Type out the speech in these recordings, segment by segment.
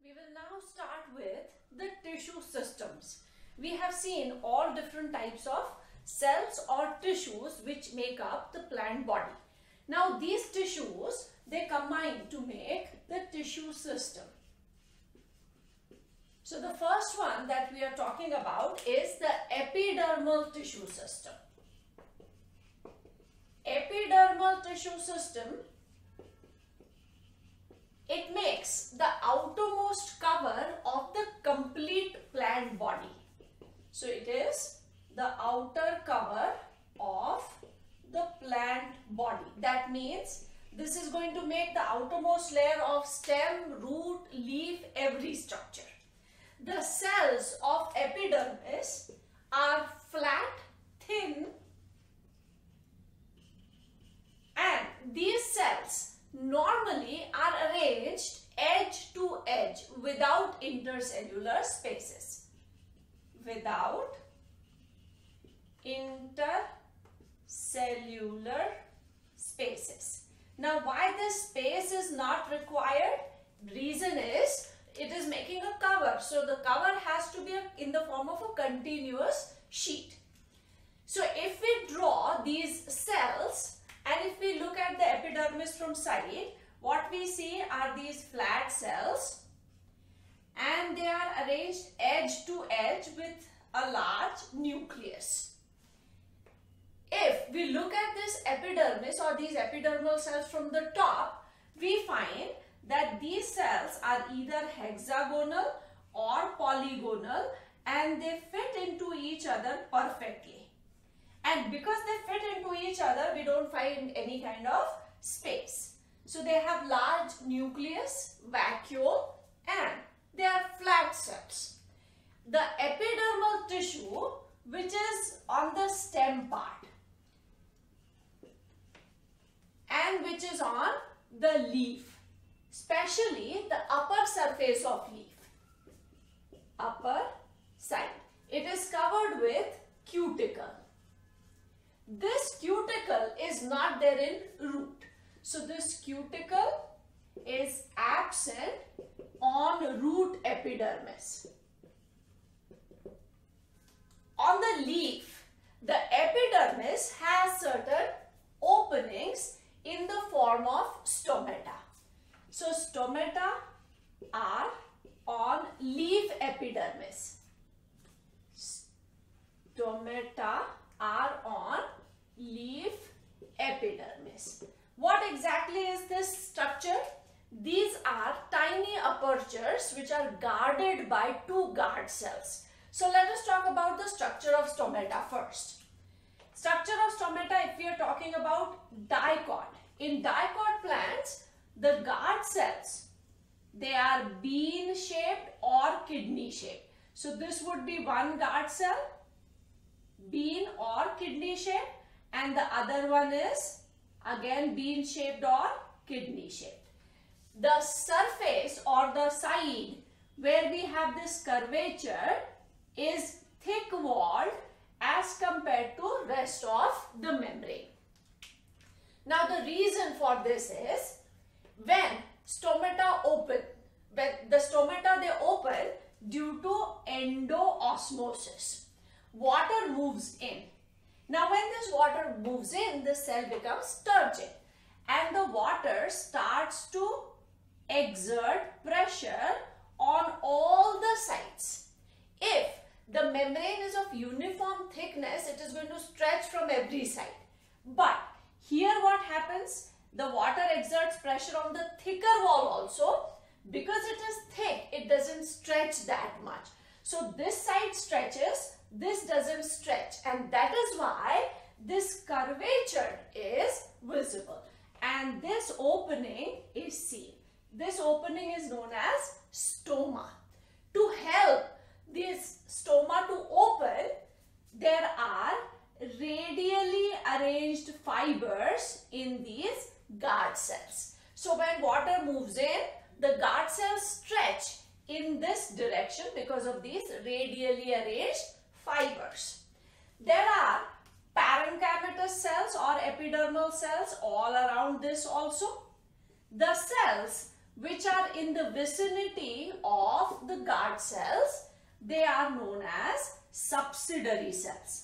We will now start with the tissue systems. We have seen all different types of cells or tissues which make up the plant body. Now these tissues, they combine to make the tissue system. So the first one that we are talking about is the epidermal tissue system. Epidermal tissue system, it makes the outermost cover of the complete plant body. So it is the outer cover of the plant body. That means this is going to make the outermost layer of stem, root, leaf, every structure. The cells of epidermis are flat, thin, and these cells normally are arranged edge to edge without intercellular spaces. Without intercellular spaces. Now why this space is not required? Reason is it is making a cover. So the cover has to be in the form of a continuous sheet. So if we draw these cells and if we look at the epidermis from side, what we see are these flat cells and they are arranged edge to edge with a large nucleus. If we look at this epidermis or these epidermal cells from the top, we find that these cells are either hexagonal or polygonal and they fit into each other perfectly. And because they fit into each other, we don't find any kind of space. So they have large nucleus, vacuole, and they are flat cells. The epidermal tissue, which is on the stem part and which is on the leaf, especially the upper surface of leaf, upper side. It is covered with cuticle. This cuticle is not there in root. So this cuticle is absent on root epidermis. On the leaf, the epidermis has certain openings in the form of stomata. So stomata are on leaf epidermis. Stomata are on leaf epidermis. What exactly is this structure? These are tiny apertures which are guarded by two guard cells. So let us talk about the structure of stomata first. Structure of stomata, if we are talking about dicot. In dicot plants, the guard cells, they are bean shaped or kidney shaped. So this would be one guard cell, bean or kidney shaped, and the other one is again bean shaped or kidney shaped. The surface or the side where we have this curvature is thick walled as compared to rest of the membrane. Now the reason for this is when stomata open, when the stomata they open due to endoosmosis, water moves in. Now when this water moves in, the cell becomes turgid and the water starts to exert pressure on all the sides. If the membrane is of uniform thickness, it is going to stretch from every side. But here what happens? The water exerts pressure on the thicker wall also. Because it is thick, it doesn't stretch that much. So this side stretches, this doesn't stretch, and that is why this curvature is visible and this opening is seen. This opening is known as stoma. To help this stoma to open, there are radially arranged fibers in these guard cells. So when water moves in, the guard cells stretch in this direction because of these radially arranged fibers. There are parenchymatous cells or epidermal cells all around this also. The cells which are in the vicinity of the guard cells, they are known as subsidiary cells.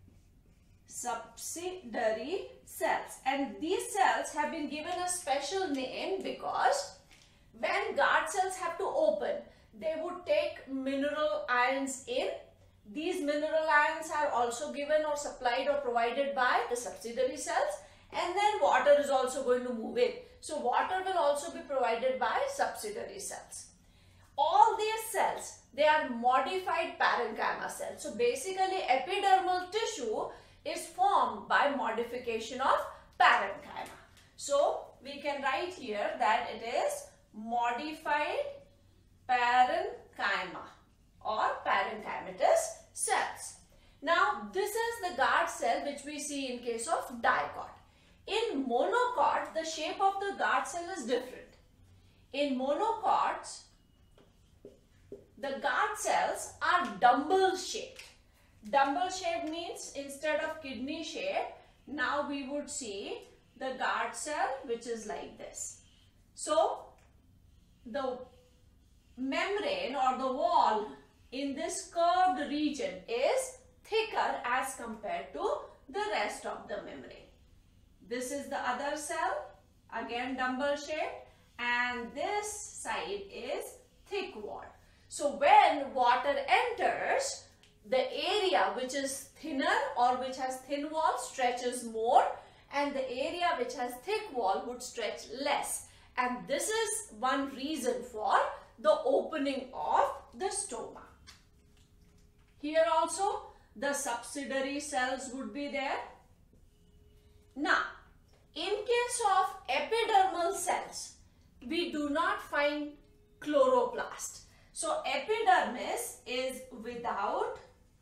Subsidiary cells. And these cells have been given a special name because when guard cells have to open, they would take mineral ions in. These mineral ions are also given or supplied or provided by the subsidiary cells, and then water is also going to move in. So water will also be provided by subsidiary cells. All these cells, they are modified parenchyma cells. So basically epidermal tissue is formed by modification of parenchyma. So we can write here that it is modified parenchyma or parenchymatous cells. Now this is the guard cell which we see in case of dicot. In monocot, the shape of the guard cell is different. In monocots, the guard cells are dumbbell shaped. Dumbbell shape means instead of kidney shape, now we would see the guard cell which is like this. So the membrane or the wall in this curved region is thicker as compared to the rest of the membrane. This is the other cell, again dumbbell shaped, and this side is thick wall. So when water enters, the area which is thinner or which has thin wall stretches more, and the area which has thick wall would stretch less. And this is one reason for the opening of the stoma. Here also the subsidiary cells would be there. Now, in case of epidermal cells, we do not find chloroplast. So epidermis is without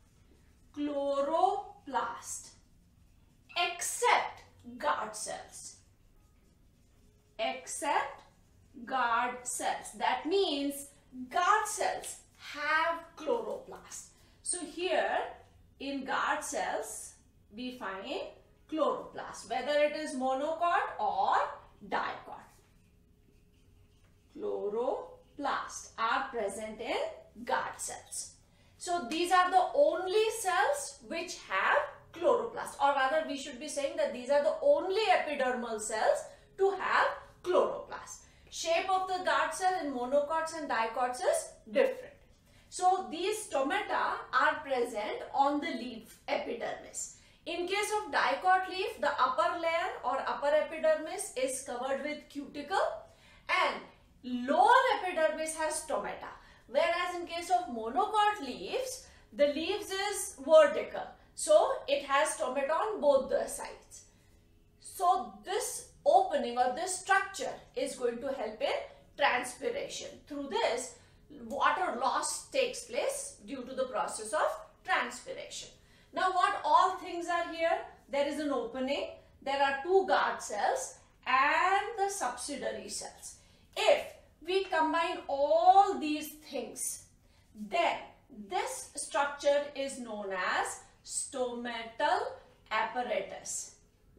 chloroplast except guard cells. Except guard cells. That means guard cells have chloroplast. So here in guard cells we find chloroplast, whether it is monocot or dicot. Chloroplast are present in guard cells. So these are the only cells which have chloroplast, or rather we should be saying that these are the only epidermal cells to have chloroplast. Shape of the guard cell in monocots and dicots is different. So these stomata are present on the leaf epidermis. In case of dicot leaf, the upper layer or upper epidermis is covered with cuticle and lower epidermis has stomata. Whereas in case of monocot leaves, the leaves is vertical. So it has stomata on both the sides. So this opening or this structure is going to help in transpiration. Through this, water loss takes place due to the process of transpiration. Now what all things are here? There is an opening, there are two guard cells and the subsidiary cells. If we combine all these things, then this structure is known as stomatal apparatus.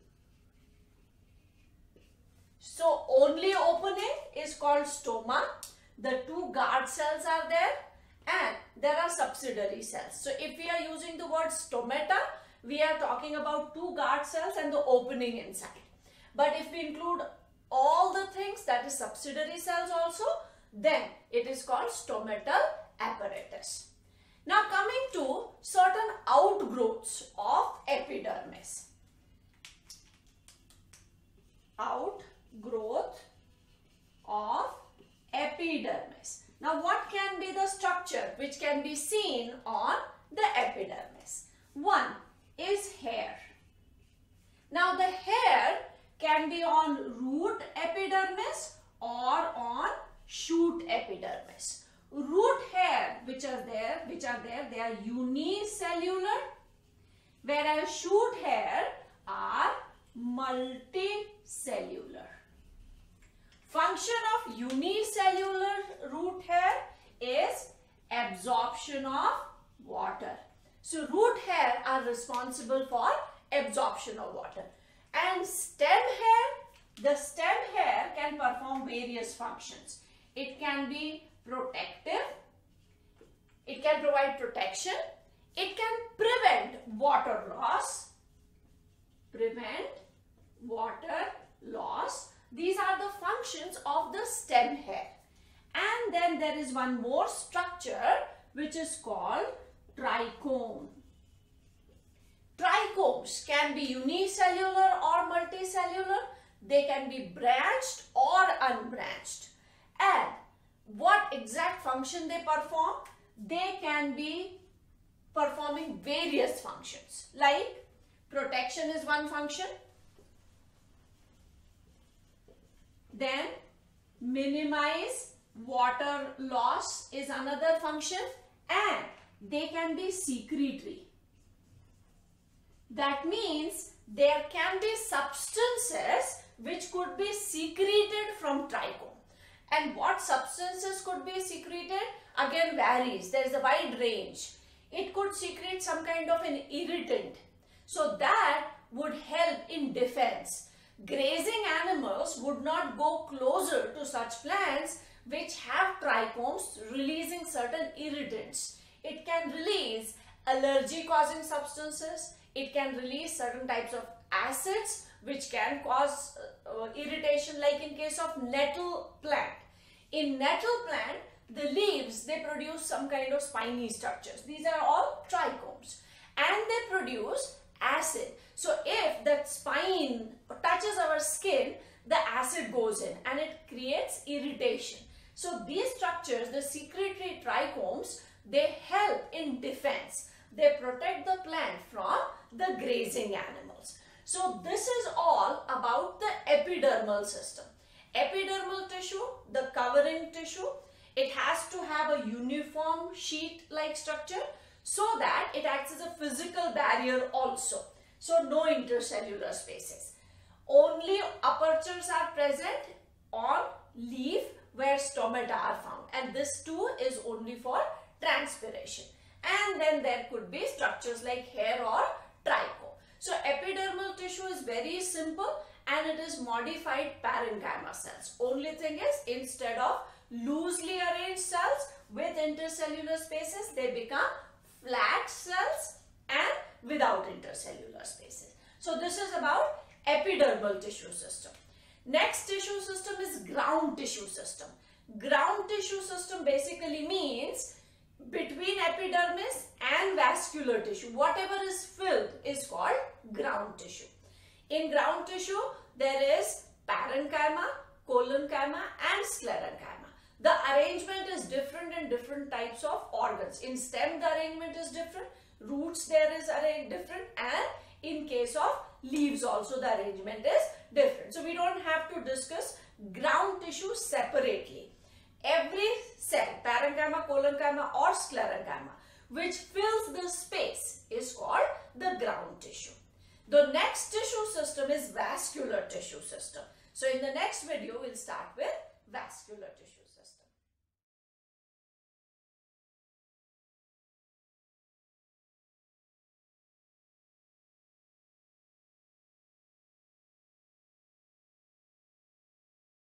So only opening is called stoma. The two guard cells are there and there are subsidiary cells. So if we are using the word stomata, we are talking about two guard cells and the opening inside. But if we include all the things, that is subsidiary cells also, then it is called stomatal apparatus. Now coming to certain outgrowths of epidermis. Outgrowth of epidermis. Now what can be the structure which can be seen on the epidermis? One is hair. Now the hair can be on root epidermis or on shoot epidermis. Root hair which are there, they are unicellular, whereas shoot hair are multicellular. Function of unicellular root hair is absorption of water. So root hair are responsible for absorption of water. And stem hair, the stem hair can perform various functions. It can be protective. It can provide protection. It can prevent water loss. Prevent water loss. These are the functions of the stem hair. And then there is one more structure which is called trichome. Trichomes can be unicellular or multicellular. They can be branched or unbranched. And what exact function they perform? They can be performing various functions. Like protection is one function. Then minimize water loss is another function, and they can be secretory. That means there can be substances which could be secreted from trichome. And what substances could be secreted? Again varies. There is a wide range. It could secrete some kind of an irritant. So that would help in defense. Grazing animals would not go closer to such plants which have trichomes releasing certain irritants. It can release allergy causing substances. It can release certain types of acids which can cause irritation, like in case of nettle plant. In nettle plant, the leaves, they produce some kind of spiny structures. These are all trichomes, and they produce acid. So if that spine touches our skin, the acid goes in and it creates irritation. So these structures, the secretory trichomes, they help in defense. They protect the plant from the grazing animals. So this is all about the epidermal system. Epidermal tissue, the covering tissue, it has to have a uniform sheet-like structure so that it acts as a physical barrier also. So no intercellular spaces. Only apertures are present on leaf where stomata are found, and this too is only for transpiration. And then there could be structures like hair or trichome. So epidermal tissue is very simple and it is modified parenchyma cells. Only thing is, instead of loosely arranged cells with intercellular spaces, they become flat cells and without intercellular spaces. So this is about epidermal tissue system. Next tissue system is ground tissue system. Ground tissue system basically means between epidermis and vascular tissue, whatever is filled is called ground tissue. In ground tissue, there is parenchyma, collenchyma and sclerenchyma. The arrangement is different in different types of organs. In stem, the arrangement is different. Roots, there is different, and in case of leaves also the arrangement is different. So we don't have to discuss ground tissue separately. Every cell, parenchyma, collenchyma or sclerenchyma, which fills the space is called the ground tissue. The next tissue system is vascular tissue system. So in the next video, we'll start with vascular tissue system.